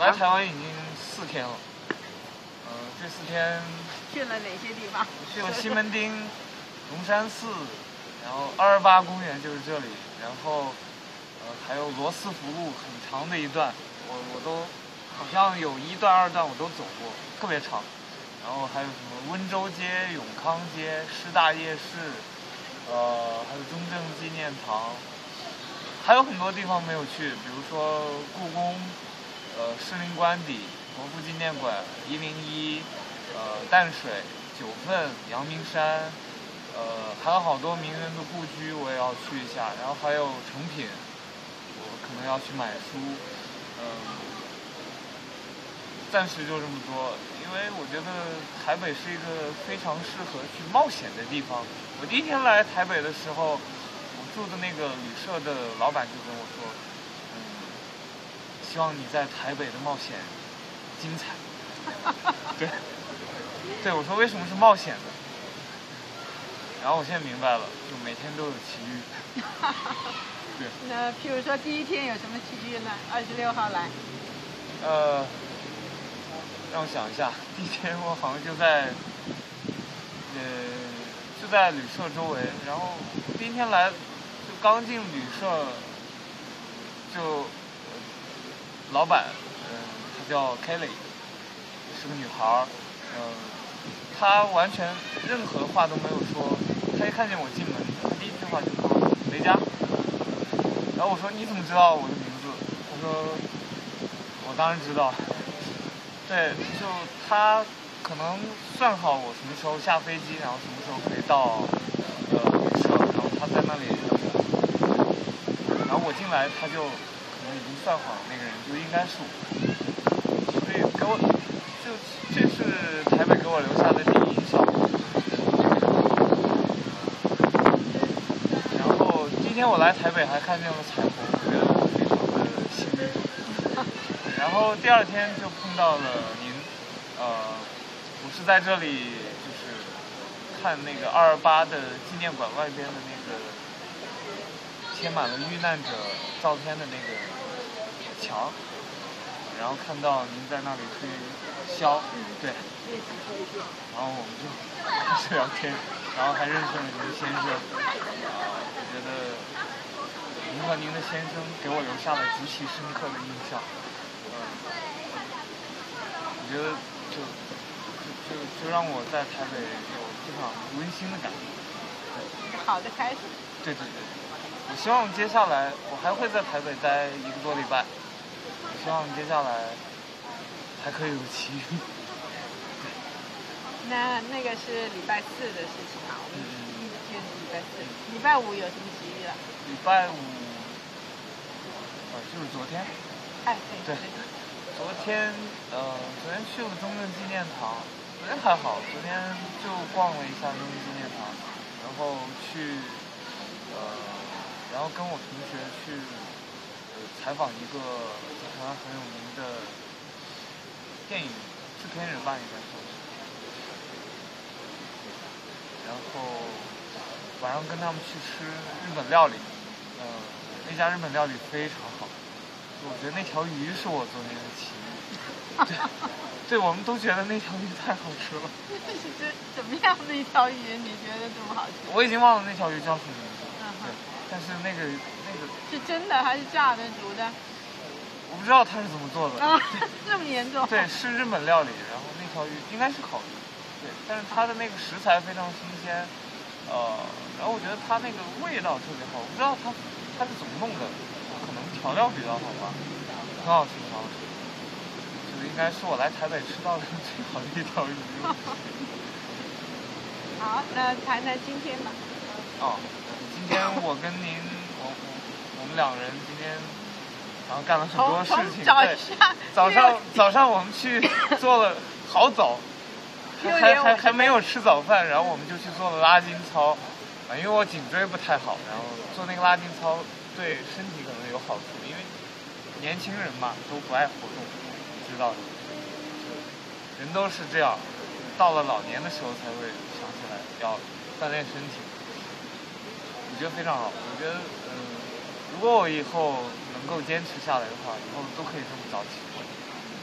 来台湾已经4天了。这4天去了哪些地方？ 去了西门町、龙山寺，然后228公园就是这里，然后还有罗斯福路很长的一段，我都好像有1段2段我都走过，特别长。然后还有什么温州街、永康街、师大夜市，还有中正纪念堂，还有很多地方没有去，比如说故宫、士林官邸、国父纪念馆、101、淡水、九份、阳明山，还有好多名人的故居我也要去一下，然后还有诚品，我可能要去买书，暂时就这么多，因为我觉得台北是一个非常适合去冒险的地方。我第1天来台北的时候，我住的那个旅社的老板就跟我说，希望你在台北的冒险精彩。对，我说为什么是冒险呢？然后我现在明白了，就每天都有奇遇。对。 那譬如说第1天有什么奇遇呢？26号来。 让我想一下，第1天我好像就在旅社周围，然后第1天来就刚进旅社，就老板，她叫 Kelly， 是个女孩，她完全任何话都没有说，她一看见我进门，第1句话就说雷佳，然后我说你怎么知道我的名字？她说我当然知道。对，就他可能算好我什么时候下飞机，然后什么时候可以到旅社，然后他在那里等我，然后我进来他就可能已经算好那个人就应该是我，所以这是台北给我留下的第一印象。然后今天我来台北还看见了彩虹，我觉得非常的幸运。然后第2天就碰到了您，我是在这里就是看那个228的纪念馆外边的那个贴满了遇难者照片的那个墙，然后看到您在那里吹箫，对，然后我们就开始聊天，然后还认识了您先生，我觉得您和您的先生给我留下了极其深刻的印象。我觉得就让我在台北有非常温馨的感觉。 好的开始。 对，我希望接下来我还会在台北待1个多礼拜，我希望接下来还可以有奇遇。 那个是礼拜4的事情啊，我们就是礼拜4，礼拜5有什么奇遇了？ 礼拜5，就是昨天。对。昨天去了中正纪念堂，昨天还好，昨天就逛了一下中正纪念堂，然后然后跟我同学去采访一个在台湾很有名的电影制片人吧，应该说是。然后晚上跟他们去吃日本料理，那家日本料理非常好。我觉得那条鱼是我昨天的奇遇，对，我们都觉得那条鱼太好吃了。 是怎么样的一条鱼？你觉得这么好吃？ 我已经忘了那条鱼叫什么名字，对，但是那个是真的还是炸的、煮的？ 我不知道它是怎么做的。 这么严重？ 对，是日本料理，然后那条鱼应该是烤鱼，对，但是它的那个食材非常新鲜，然后我觉得它那个味道特别好，我不知道它是怎么弄的。可能调料比较好吧，很好吃，很好吃。这个应该是我来台北吃到的最好的一条鱼。 好，那谈谈今天吧。 今天我跟您，我们2人今天然后干了很多事情。对，早上我们去做了好早，还没有吃早饭，然后我们就去做了拉筋操，因为我颈椎不太好，然后做那个拉筋操。对身体可能有好处，因为年轻人嘛都不爱活动，你知道的，人都是这样，到了老年的时候才会想起来要锻炼身体。我觉得非常好，我觉得如果我以后能够坚持下来的话，以后都可以这么早起。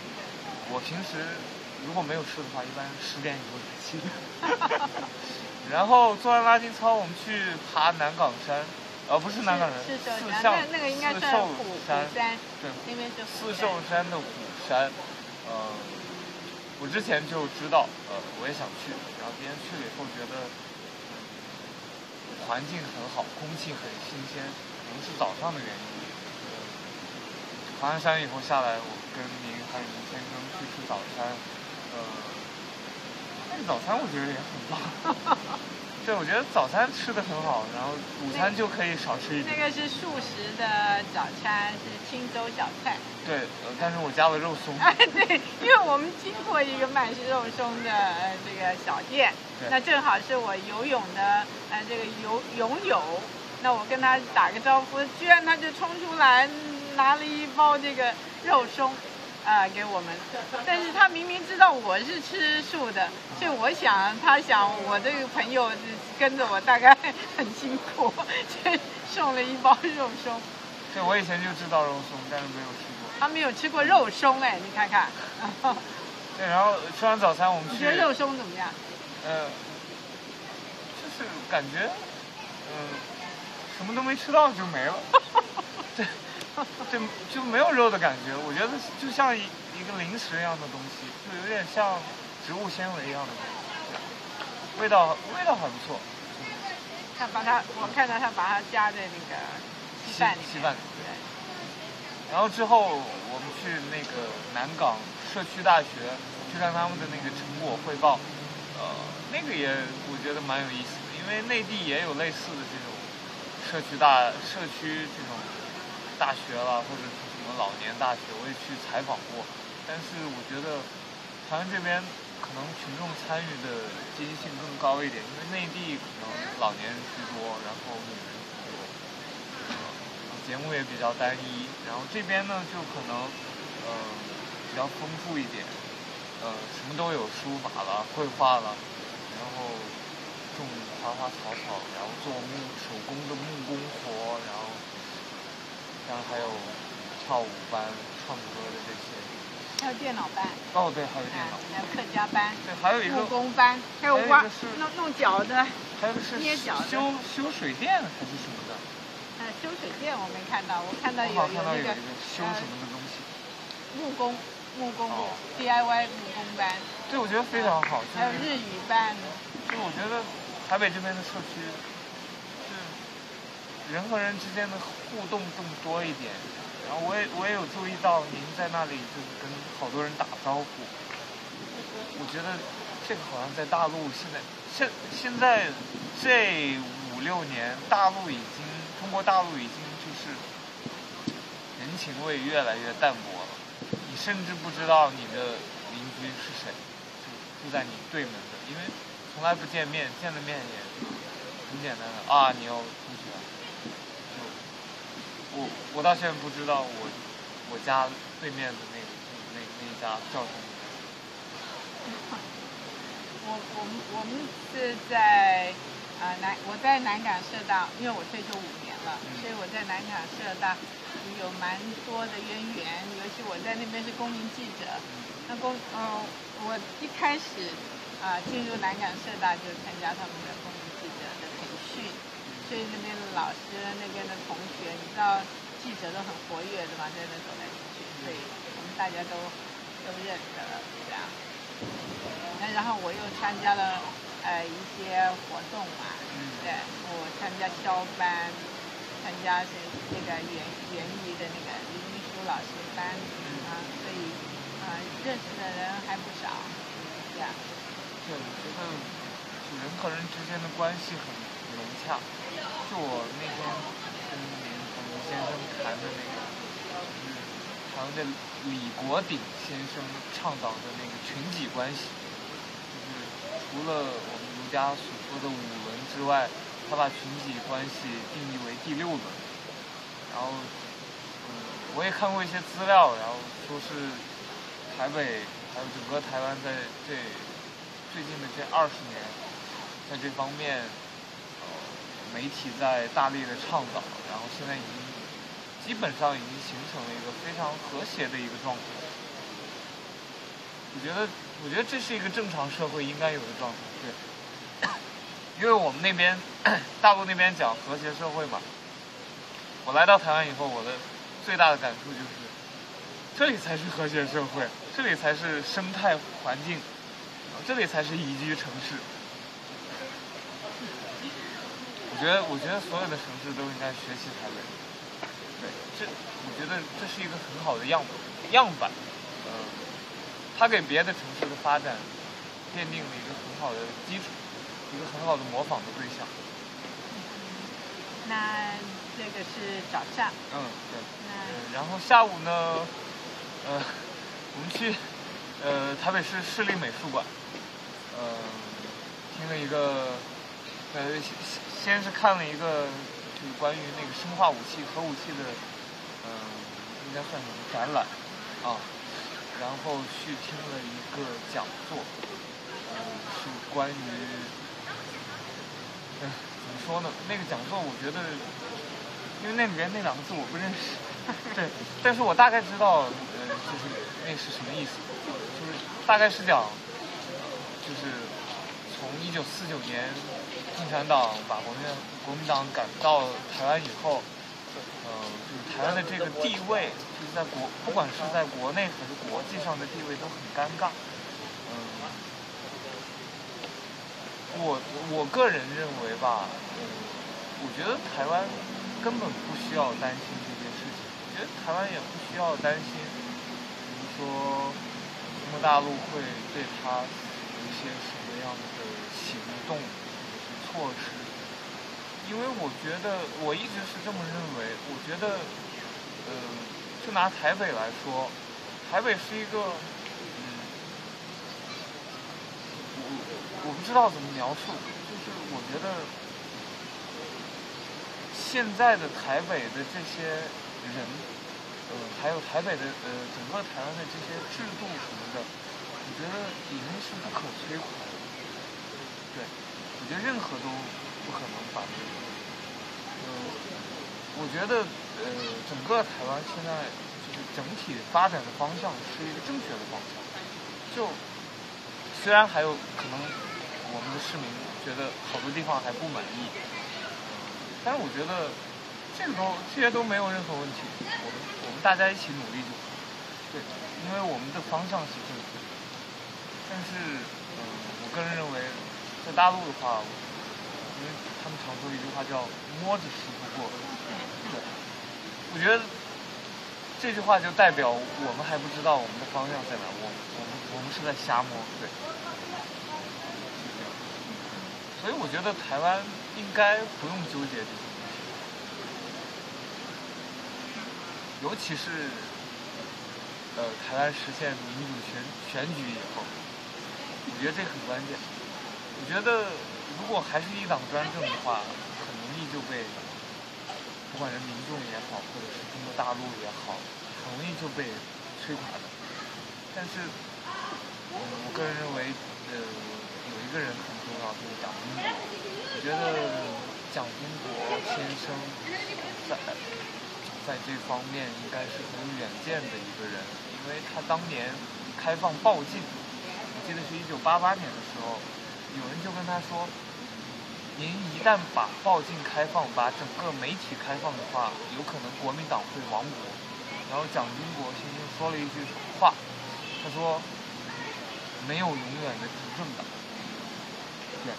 我平时如果没有事的话，一般10点以后才起。然后做完拉筋操，我们去爬南岗山，不是南岗山，四象那个应该算虎山， 对， 那边是四兽山的虎山，我之前就知道，我也想去，然后今天去了以后觉得，环境很好，空气很新鲜，可能是早上的原因。爬完山以后下来，我跟您还有林先生去吃早餐，那个早餐我觉得也很棒。对，我觉得早餐吃的很好，然后午餐就可以少吃一点。 那个是素食的早餐，是青州小菜。 对，但是我加了肉松。 对，因为我们经过一个卖肉松的这个小店，那正好是我游泳的这个泳友，那我跟他打个招呼，居然他就冲出来拿了一包这个肉松。给我们，但是他明明知道我是吃素的，所以他想我这个朋友跟着我大概很辛苦，所以送了一包肉松。 对，我以前就知道肉松，但是没有吃过。 他没有吃过肉松哎，你看看。 对，然后吃完早餐我们去。 你觉得肉松怎么样？ 就是感觉，什么都没吃到就没了。对。对，就没有肉的感觉，我觉得就像一个零食一样的东西，就有点像植物纤维一样的东西，味道还不错。 我看到他把它加在那个稀饭里面。稀饭。 对。然后之后我们去那个南岗社区大学去看他们的那个成果汇报，那个也我觉得蛮有意思的，因为内地也有类似的这种社区这种。大学了，或者是什么老年大学，我也去采访过，但是我觉得台湾这边可能群众参与的积极性更高一点，因为内地可能老年人居多，然后女人居多，节目也比较单一，然后这边呢就可能比较丰富一点，什么都有，书法了、绘画了，然后种花花草草，然后做手工的木工活，然后还有跳舞班、唱歌的这些， 还有电脑班。 哦，对，还有电脑。 还有客家班。 对，还有一个木工班，还有弄脚的。 还有一个是捏脚的。 修水电还是什么的？ 修水电我没看到，我看到有那个修什么的东西。 木工 DIY 木工班。 对，我觉得非常好。 还有日语班。 就我觉得台北这边的社区。人和人之间的互动更多一点，然后我也有注意到您在那里就是跟好多人打招呼，我觉得这个好像在大陆现在这5-6年，中国大陆已经就是人情味越来越淡薄了，你甚至不知道你的邻居是谁，就住在你对门的，因为从来不见面，见了面也很简单的你要出去了。我到现在不知道我家对面的那一家叫什么名字。 我们是在我在南港社大，因为我退休5年了，所以我在南港社大有蛮多的渊源，尤其我在那边是公民记者。我一开始进入南港社大就参加他们的公民记者的培训。所以那边的老师、那边的同学，你知道记者都很活跃的嘛，在那走来走去，所以我们大家都认得这样。然后我又参加了一些活动嘛，对，我参加肖班，参加那个园艺的那个林秘书老师班所以认识的人还不少，这样。 对，我觉得人和人之间的关系很融洽。就我那天跟林先生谈的那个，就是台湾的李国鼎先生倡导的那个群己关系，就是除了我们儒家所说的5伦之外，他把群己关系定义为第6伦。然后，我也看过一些资料，然后说是台北还有整个台湾在最近的这20年，在这方面。媒体在大力的倡导，然后现在基本上已经形成了一个非常和谐的一个状态。 我觉得这是一个正常社会应该有的状态，对。因为我们那边大陆那边讲和谐社会嘛，我来到台湾以后，我的最大的感触就是，这里才是和谐社会，这里才是生态环境，这里才是宜居城市。我觉得所有的城市都应该学习台北。对，我觉得这是一个很好的样板，它给别的城市的发展奠定了一个很好的基础，一个很好的模仿的对象。 那这个是早上。 对。然后下午呢，我们去台北市市立美术馆，听了一个先是看了一个就是关于那个生化武器、核武器的，应该算什么展览啊？然后去听了一个讲座，是关于，怎么说呢？那个讲座我觉得，因为那里面那两个字我不认识，对，但是我大概知道，就是那是什么意思，就是大概是讲，就是从1949年共产党把国民党赶到台湾以后，就是台湾的这个地位，就是不管是在国内还是国际上的地位都很尴尬。我个人认为吧，我觉得台湾根本不需要担心这些事情。我觉得台湾也不需要担心，比如说中国大陆会对他有一些什么样的行动或者是措施。因为我觉得我一直是这么认为，我觉得，就拿台北来说，台北是一个，我不知道怎么描述，就是我觉得现在的台北的这些人，还有台北的整个台湾的这些制度什么的，我觉得已经是不可摧毁的。对，我觉得任何都不可能把这个。我觉得整个台湾现在就是整体发展的方向是一个正确的方向。就虽然还有可能我们的市民觉得好多地方还不满意，但是我觉得这些都没有任何问题。我们大家一起努力就好。对，因为我们的方向是正确的。但是我个人认为，在大陆的话，因为他们常说一句话叫“摸着石头过”。对，我觉得这句话就代表我们还不知道我们的方向在哪，我们是在瞎摸，对。所以我觉得台湾应该不用纠结这些东西，尤其是台湾实现民主选举以后，我觉得这很关键。我觉得如果还是一党专政的话，很容易就被不管是民众也好，或者是中国大陆也好，很容易就被摧垮的。但是，我个人认为，有一个人很重要，就是蒋经国。我觉得蒋经国先生在这方面应该是很有远见的一个人，因为他当年开放报禁，我记得是1988年的时候，有人就跟他说，您一旦把报禁开放，把整个媒体开放的话，有可能国民党会亡国。然后蒋经国先生说了一句话，他说：“没有永远的执政党。”对，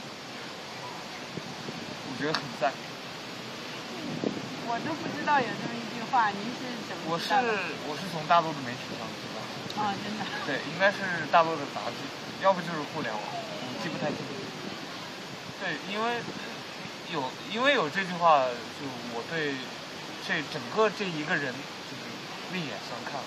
我觉得很赞。 我都不知道有这么一句话，您是怎么知道的？ 我是从大陆的媒体上知道。 哦，真的。 对，应该是大陆的杂志，要不就是互联网，我记不太清楚。对，因为有这句话，就我对整个这一个人就是另眼相看了。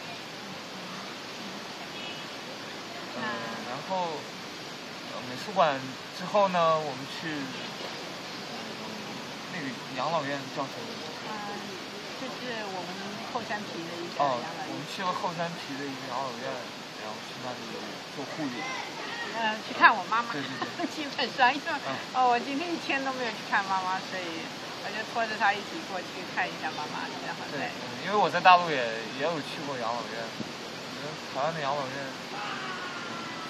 对。然后美术馆之后呢，我们去那个养老院叫什么？ 就是我们后山皮的一个养老院。 我们去了后山皮的一个养老院，然后去那里做护理。 去看我妈妈。 对。 基本上，因为我今天一天都没有去看妈妈，所以我就拖着她一起过去看一下妈妈，然后对，因为我在大陆也有去过养老院，我觉得台湾的养老院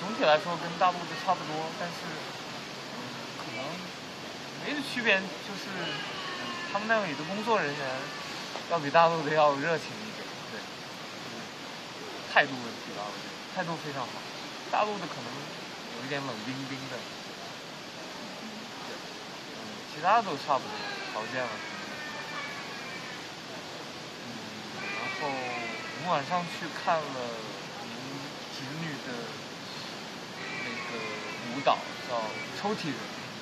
总体来说跟大陆的差不多，但是可能唯一的区别就是他们那里的工作人员要比大陆的要热情一点，对，态度问题吧，我觉得态度非常好，大陆的可能有一点冷冰冰的，对，其他都差不多，条件了什么的，然后我们晚上去看了您侄女的那个舞蹈，叫抽屉人，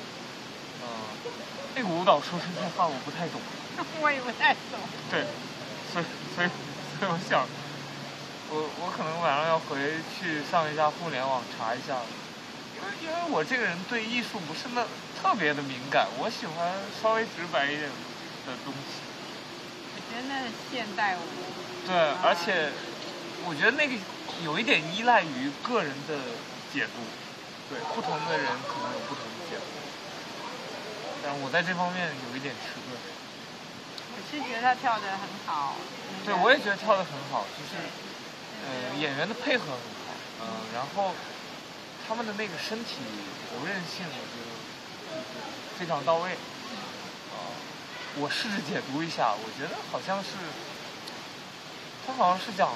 那个舞蹈说实在话我不太懂， 我也不太懂。 对，所以我想，我可能晚上要回去上一下互联网查一下，因为我这个人对艺术不是那特别的敏感，我喜欢稍微直白一点的东西。 我觉得那是现代舞。 对，而且我觉得那个有一点依赖于个人的解读，对，不同的人可能有不同的解读，但我在这方面有一点迟钝。 我是觉得他跳得很好。 对，我也觉得跳得很好，就是演员的配合很好，然后他们的那个身体柔韧性，我觉得非常到位。我试着解读一下，我觉得好像是，他好像是讲，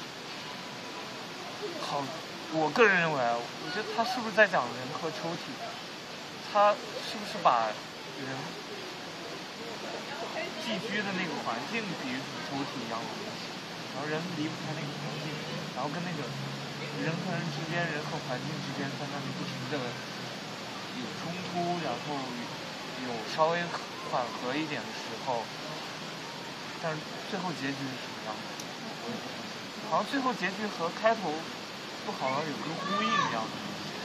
我个人认为啊，我觉得他是不是在讲人和抽屉？他是不是把人寄居的那个环境比喻成抽屉一样的东西？然后人离不开那个环境，然后跟那个人和人之间、人和环境之间在那里不停的有冲突，然后有稍微缓和一点的时候，但是最后结局是什么样的？我也不太清楚。好像最后结局和开头都好像有个呼应一样的。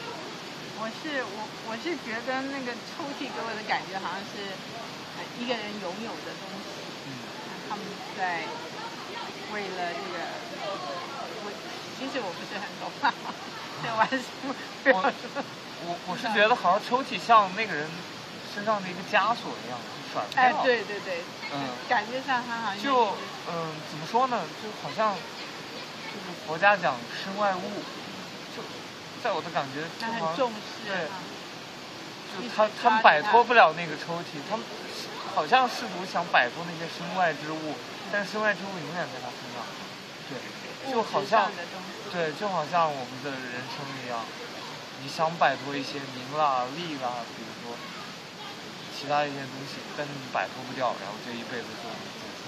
我是觉得那个抽屉给我的感觉好像是一个人拥有的东西。他们在为了这个，其实我不是很懂，所以我还是不要说。 我是觉得好像抽屉像那个人身上的一个枷锁一样，就甩不掉。 对，感觉上他好像就怎么说呢？就好像就是佛家讲身外物，就在我的感觉， 他很重视。 对，就他们摆脱不了那个抽屉，他们好像试图想摆脱那些身外之物，但是身外之物永远在他身上。对，就好像我们的人生一样，你想摆脱一些名啦、利啦，比如说其他一些东西，但是你摆脱不掉，然后这一辈子就结束。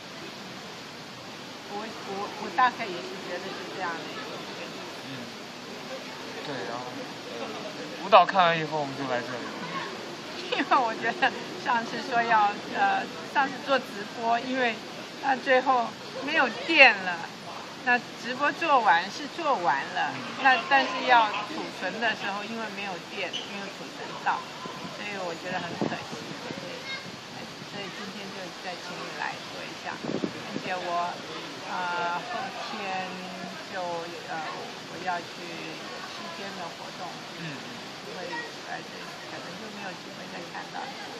我大概也是觉得是这样的一个意思。 对，然后舞蹈看完以后我们就来这里了。 因为我觉得上次说要上次做直播，因为最后没有电了，那直播做完了，那但是要储存的时候，因为没有电，没有储存到，所以我觉得很可惜。所以今天就再请你来说一下，而且我后天就我要去7天的活动，所以可能就没有机会再看到你。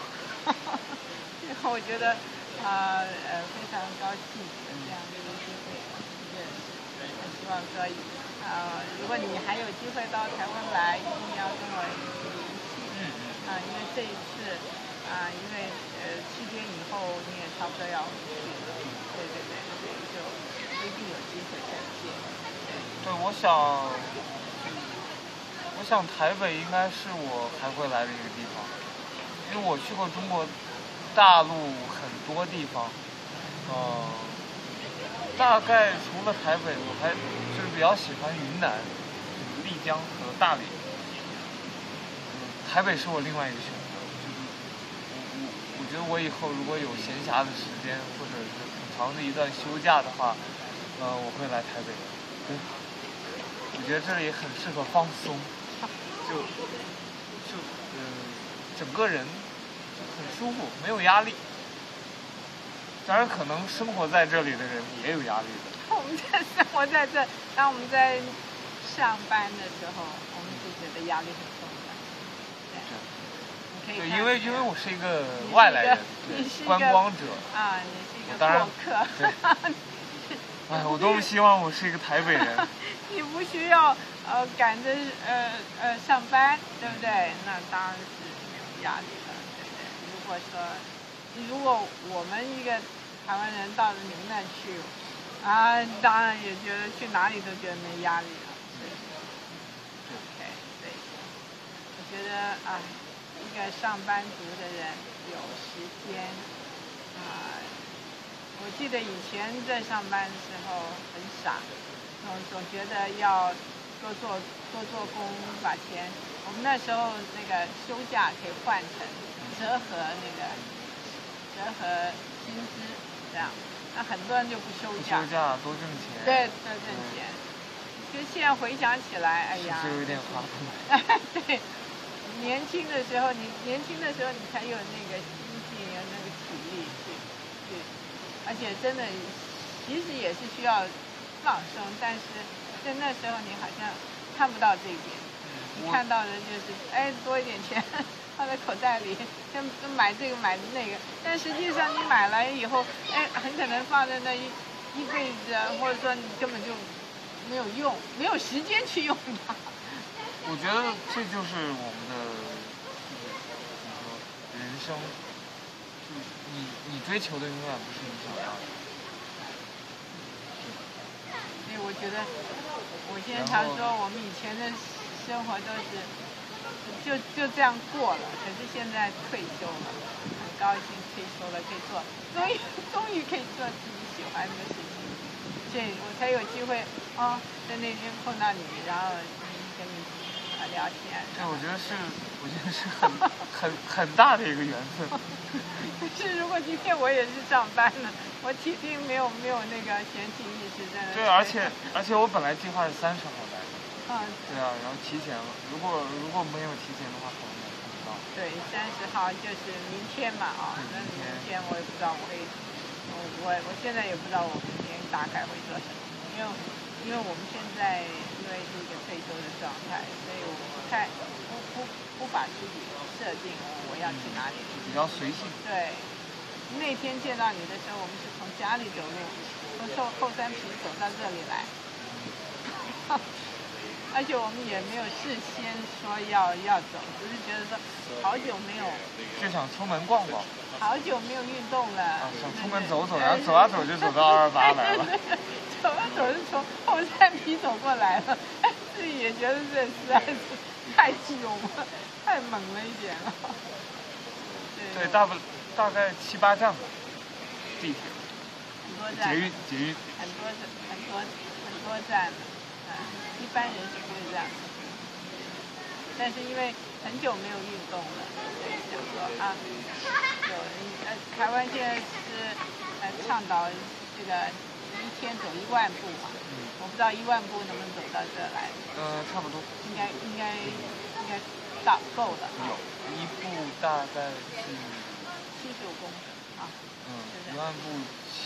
然后我觉得非常高兴有这样的一个机会认识，希望说如果你还有机会到台湾来，一定要跟我一起联系。因为这一次因为7天以后你也差不多要回去了，对，就不一定有机会再见。 对，我想台北应该是我还会来的一个地方，因为我去过中国大陆很多地方，大概除了台北，我还就是比较喜欢云南、丽江和大理。台北是我另外一个选择，就是我觉得我以后如果有闲暇的时间，或者是很长的一段休假的话，我会来台北的。对，我觉得这里很适合放松。整个人很舒服，没有压力。当然，可能生活在这里的人也有压力的。 我们在生活在这，当我们在上班的时候，我们就觉得压力很重的。对， 因为我是一个外来人，观光者。 你是一个过客。 哎，我多么希望我是一个台北人。 你不需要赶着上班，对不对？那当然是没有压力了，对不对？如果我们一个台湾人到了你们那去，当然也觉得去哪里都觉得没压力了，对。OK， 对。我觉得一个上班族的人有时间我记得以前在上班的时候很傻，总觉得要多做工把钱。我们那时候那个休假可以换成折合薪资这样，那很多人就不休假。 休假多挣钱。 对，多挣钱。就现在回想起来，哎呀， 是有点划算。 对，年轻的时候你才有那个心境，有那个体力去，而且真的其实也是需要放松，但是在那时候你好像看不到这一点，你看到的就是多一点钱放在口袋里，就买这个买那个，但实际上你买来以后，很可能放在那一辈子，或者说你根本就没有用，没有时间去用它。 我觉得这就是我们的怎么说人生，你追求的永远不是你想要的。 所以我觉得，我现在常说我们以前的生活都是就这样过了，可是现在退休了，很高兴退休了，可以做，终于可以做自己喜欢的事情，所以我才有机会在那天碰到你，然后跟你聊天。 对，我觉得是很大的一个缘分。 可是如果今天我也是上班了，我铁定没有那个嫌弃意识在那。 对，而且我本来计划是30号来的。对啊，然后提前了。如果没有提前的话，可能也看不到。 对，30号就是明天嘛那明天我也不知道我现在也不知道我明天大概会做什么，因为我们现在因为是一个退休的状态，所以我不把自己设定我要去哪里。 比较随性。 对，那天见到你的时候，我们是从家里走路，从后山坪走到这里来，而且我们也没有事先说要走，只是觉得说好久没有， 就想出门逛逛。 好久没有运动了。 想出门走走，然后走啊走就走到228来了。 走啊走是从后山坪走过来了，自己也觉得这实在是太勇了，太猛了一点了。 对，大概7、8站吧，地铁。 很多站。 捷运。 很多站，一般人是不会这样。但是因为很久没有运动了，所以想说台湾现在是倡导这个一天走1万步嘛，我不知道1万步能不能走到这来。 差不多。应该够了。 有一步大概是 75公尺 1万步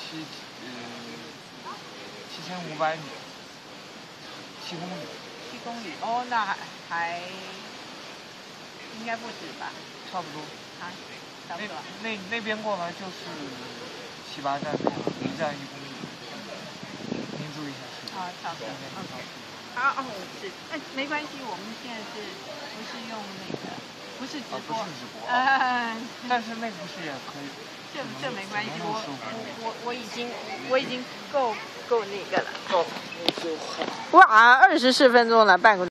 7500米，7公里。 7公里那还应该不止吧？ 差不多。 差不多。 那边过来就是7、8站，每站1公里。您注意一下时间。 差不多。好，没关系，我们现在不是用那个，不是直播。 不是直播。但是那不是也可以？ 这没关系，我已经够那个了。哇，24分钟了，半个。